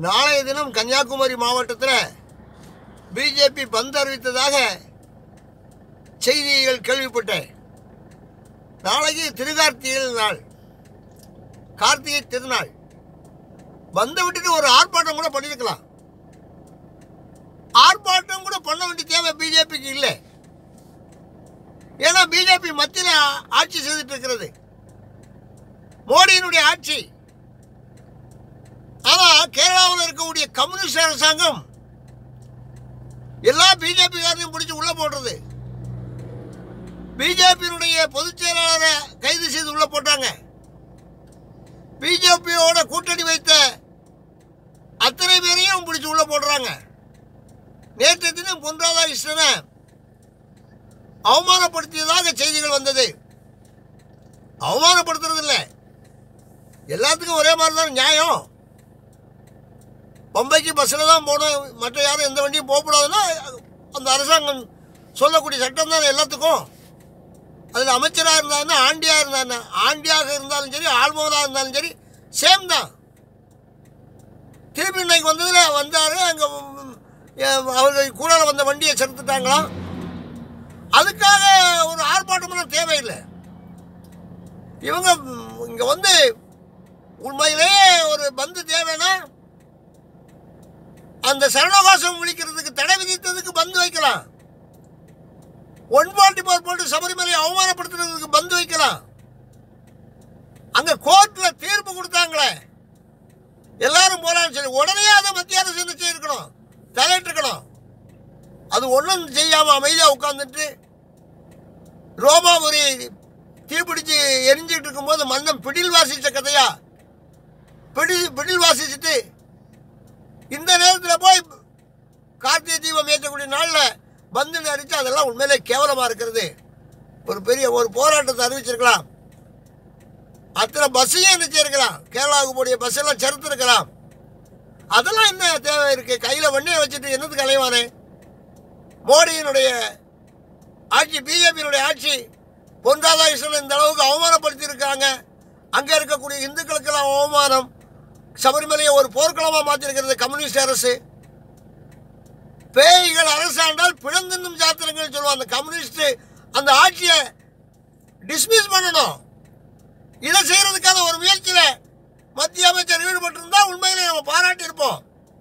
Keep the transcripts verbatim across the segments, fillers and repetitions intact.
நாளைய தினம் கன்னியாகுமரி மாவட்டத்தில் பிஜேபி பந்த் அறிவித்ததாக செய்திகள் கேள்விப்பட்டேன். நாளைக்கு திருகார்த்திகை நாள், கார்த்திகை திருநாள். பந்தை விட்டுட்டு ஒரு ஆர்ப்பாட்டம் கூட பண்ணியிருக்கலாம். ஆர்ப்பாட்டம் கூட பண்ண வேண்டிய தேவை பிஜேபிக்கு இல்லை. ஏன்னா பிஜேபி மத்தியில் ஆட்சி செய்துட்டு இருக்கிறது, மோடியினுடைய ஆட்சி. ஆனால் கேரளாவில் இருக்கக்கூடிய கம்யூனிஸ்ட் அரசாங்கம் எல்லா பிஜேபி காரையும் பிடிச்சி உள்ள போடுறது. பிஜேபியினுடைய பொதுச் செயலாளரை கைது செய்து உள்ள போட்டாங்க. பிஜேபியோட கூட்டணி வைத்த அத்தனை பேரையும் பிடிச்சி உள்ள போடுறாங்க. நேற்று தினம் பொன் ராதாகிருஷ்ணனை அவமானப்படுத்தியதாக செய்திகள் வந்தது. அவமானப்படுத்துறது இல்லை, எல்லாத்துக்கும் ஒரே மாதிரி தான் நியாயம். பம்பைக்கு பஸ்ஸில் தான் போகணும், மற்ற யாரும் எந்த வண்டியும் போகக்கூடாதுன்னா அந்த அரசாங்கம் சொல்லக்கூடிய சட்டம் தான் எல்லாத்துக்கும். அதில் அமைச்சராக இருந்தாருன்னா, ஆண்டியாக இருந்தாருன்னா, ஆண்டியாக இருந்தாலும் சரி, ஆள்மோனாக இருந்தாலும் சரி, சேம் தான். திருப்பி இன்னைக்கு வந்ததில் வந்தார், அங்கே அவர்கள் கூட வந்த வண்டியை செலுத்துட்டாங்களாம். அதுக்காக ஒரு ஆர்ப்பாட்டம்லாம் தேவையில்லை. இவங்க இங்கே வந்து உண்மையிலேயே ஒரு பந்து தேவைன்னா அந்த சரணவாசம் விழிக்கிறதுக்கு தடை விதித்ததுக்கு பந்து வைக்கலாம். ஒன் ஃபார்ட்டி ஃபோர் போட்டு சபரிமலையை அவமானப்படுத்துறதுக்கு பந்து வைக்கலாம். அங்க கோர்ட்ல தீர்ப்பு கொடுத்தாங்களே, எல்லாரும் போலான்னு சொல்லி உடனே அதை மத்திய அரசு என்ன செய்யணும், தலையிட்டிருக்கணும். அது ஒன்றும் செய்யாம அமைதியா உட்கார்ந்துட்டு ரோமாபுரி தீப்பிடிச்சு எரிஞ்சிட்டு இருக்கும்போது மன்னன் பிடில் வாசிச்ச கதையா பிடி பிடில் வாசிச்சுட்டு இந்த நேரத்தில் போய் கார்த்திகை தீபம் ஏற்றக்கூடிய நாளில் பந்து அடித்து அதெல்லாம் உண்மையிலே கேவலமாக இருக்கிறது. ஒரு பெரிய ஒரு போராட்டத்தை அறிவிச்சிருக்கலாம். அத்தனை பஸ்ஸையும் என்ன செய்யிருக்கலாம், கேரளாவுக்கு போடிய பஸ்ஸெல்லாம் செலுத்திருக்கலாம். அதெல்லாம் என்ன தேவை இருக்கு? கையில் வண்டியை வச்சுட்டு என்னத்துக்கு அலைவானே? மோடியினுடைய ஆட்சி, பிஜேபியினுடைய ஆட்சி, பொன் ராதாகிருஷ்ணன் இந்த அளவுக்கு அவமானப்படுத்தி இருக்காங்க. அங்கே இருக்கக்கூடிய இந்துக்களுக்கெல்லாம் அவமானம். சபரிமலையை ஒரு போர்க்களமாக மாற்றிருக்கிறது கம்யூனிஸ்ட் அரசு. பேய்கள் அரசாண்டால் பிளந்தின்னும் சாத்திரங்கள் சொல்லுவாங்க. அந்த கம்யூனிஸ்ட் அந்த ஆட்சியை டிஸ்மிஸ் பண்ணணும். இதை செய்யறதுக்கான ஒரு முயற்சியில் மத்திய அமைச்சர் ஈடுபட்டிருந்தா உண்மையிலே நம்ம பாராட்டி இருப்போம்.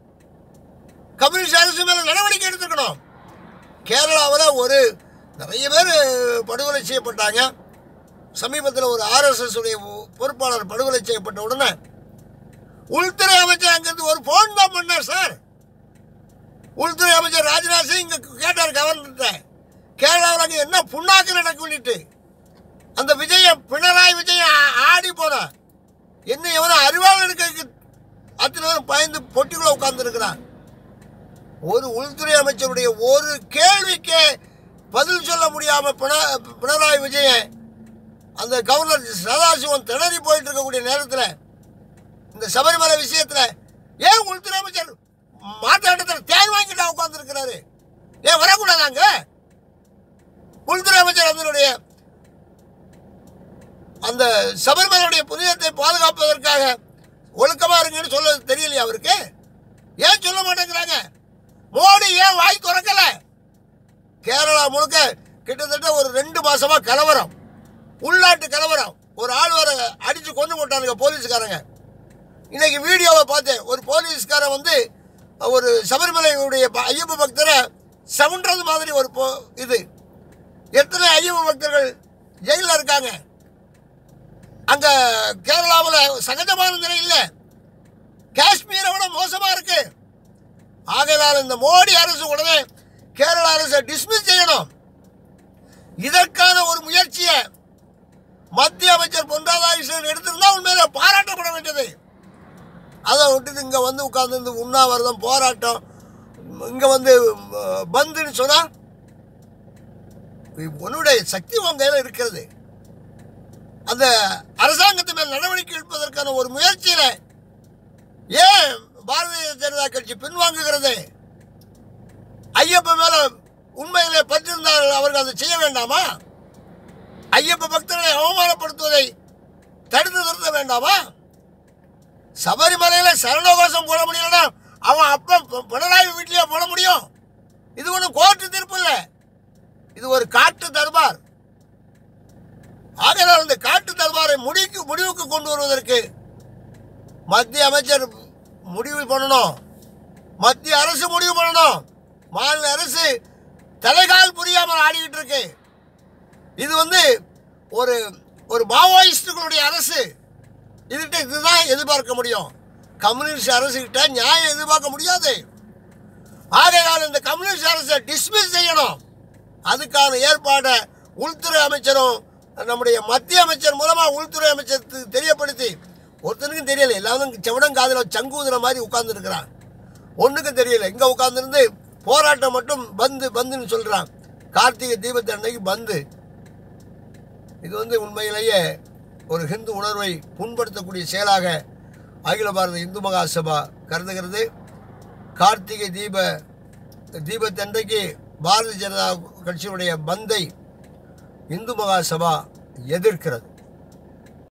கம்யூனிஸ்ட் அரசு மேல நடவடிக்கை எடுத்துக்கணும். கேரளாவில் ஒரு நிறைய பேர் படுகொலை செய்யப்பட்டாங்க. சமீபத்தில் ஒரு ஆர்எஸ்எஸ் உடைய பொறுப்பாளர் படுகொலை செய்யப்பட்ட உடனே உள்துறை அமைச்சர் அங்கிருந்து ஒரு போன் தான் பண்ணார். சார், உள்துறை அமைச்சர் ராஜ்நாத் சிங் இங்க கேட்டார் கவர்னர், கேரளாவில் அங்கே என்ன புண்ணாக்கு நடக்கும்னுட்டு. அந்த விஜயம், பினராயி விஜயம் ஆடி போனார். என்ன எவனோ அறிவாளர் இருக்க அத்தனை பேரும் பயந்து பொட்டிக்குள்ள உட்கார்ந்து இருக்கிறான். ஒரு உள்துறை அமைச்சருடைய ஒரு கேள்விக்கு பதில் சொல்ல முடியாம பினராயி விஜயன் அந்த கவர்னர் சதாசிவம் திணறி போயிட்டு இருக்கக்கூடிய நேரத்தில் இந்த சபரிமலை விஷயத்துல ஏன் உள்துறை அமைச்சர் மாற்றாட்டத்தில் தேன் வாங்கிட்டு உட்கார்ந்து இருக்கிறாரு? ஏன் வரக்கூடாதாங்க? உள்துறை அமைச்சர் அதனுடைய அந்த சபரிமலையுடைய புனிதத்தை பாதுகாப்பதற்காக ஒழுக்கமா இருங்கன்னு சொல்ல தெரியலையா அவருக்கு? ஏன் சொல்ல மாட்டேங்கிறாங்க? மோடி ஏன் வாய் திறக்கல? கேரளா முழுக்க கிட்டத்தட்ட ஒரு ரெண்டு மாசமா கலவரம், உள்நாட்டு கலவரம். ஒரு ஆள் வர அடிச்சு கொண்டு போட்டானுங்க போலீஸ்காரங்க. இன்னைக்கு வீடியோவை பார்த்தேன். ஒரு போலீஸ்காரன் வந்து ஒரு சபரிமலையுடைய ஐயப்ப பக்தரை சவுண்டது மாதிரி ஒரு இது. எத்தனை ஐயப்ப பக்தர்கள் ஜெயிலில் இருக்காங்க. அங்க கேரளாவில் சகஜமான நிலை இல்லை, காஷ்மீரை விட மோசமா இருக்கு. ஆகையால் இந்த மோடி அரசு உடனே கேரள அரசை டிஸ்மிஸ் செய்யணும். இதற்கான ஒரு முயற்சியை மத்திய அமைச்சர் பொன் ராதாகிருஷ்ணன் எடுத்திருந்தா உண்மையில பாராட்டப்பட வேண்டியது. அதை விட்டுட்டு இங்க வந்து உட்கார்ந்து உண்ணாவிரதம் போராட்டம், இங்க வந்து பந்துன்னு சொன்னா உன்னுடைய சக்தி உங்க கையில இருக்கிறது. அந்த அரசாங்கத்து மேல் நடவடிக்கை எடுப்பதற்கான ஒரு முயற்சியில ஏன் பாரதிய ஜனதா கட்சி பின்வாங்குகிறது? ஐயப்ப மேல உண்மையிலே பற்றிருந்தால் அவர்கள் அதை செய்ய வேண்டாமா? ஐயப்ப பக்தர்களை அவமானப்படுத்துவதை தடுத்து நிறுத்த வேண்டாமா? சபரிமலையில் சரணகோஷம் போட முடியலன்னா அவன் அப்ப பினராயி வீட்டிலேயே போட முடியும்? இது ஒன்றும் கோர்ட்டு தீர்ப்பு இல்லை, இது ஒரு காட்டு தர்பார். ஆகையால் அந்த காட்டு தர்பாரை முடிக்கு முடிவுக்கு கொண்டு வருவதற்கு மத்திய அமைச்சர் முடிவு பண்ணணும், மத்திய அரசு முடிவு பண்ணணும். மாநில அரசு தலைகால் புரியாமல் ஆடிக்கிட்டு இருக்கு. இது வந்து ஒரு ஒரு மாவோயிஸ்டுகளுடைய அரசு. இதுகிட்ட இதுதான் எதிர்பார்க்க முடியும். கம்யூனிஸ்ட் அரசுகிட்ட நியாயம் எதிர்பார்க்க முடியாது. ஆகையால் இந்த கம்யூனிஸ்ட் அரசை டிஸ்மிஸ் செய்யணும். அதுக்கான ஏற்பாடை உள்துறை அமைச்சரும் நம்முடைய மத்திய அமைச்சர் மூலமாக உள்துறை அமைச்சருக்கு தெரியப்படுத்தி, ஒருத்தனுக்கும் தெரியல, எல்லாரும் செவடம் காதில் சங்கூதுற மாதிரி உட்கார்ந்துருக்கிறான், ஒன்றுக்கும் தெரியல. இங்கே உட்கார்ந்துருந்து போராட்டம் மட்டும் பந்து பந்துன்னு சொல்கிறான். கார்த்திகை தீபத்தை அன்னைக்கு பந்து. இது வந்து உண்மையிலேயே ஒரு ஹிந்து உணர்வை புண்படுத்தக்கூடிய செயலாக அகில பாரத இந்து மகாசபா கருதுகிறது. கார்த்திகை தீப தீபத்தன்றைக்கு பாரதிய ஜனதா கட்சியினுடைய பந்தை இந்து மகாசபா எதிர்க்கிறது.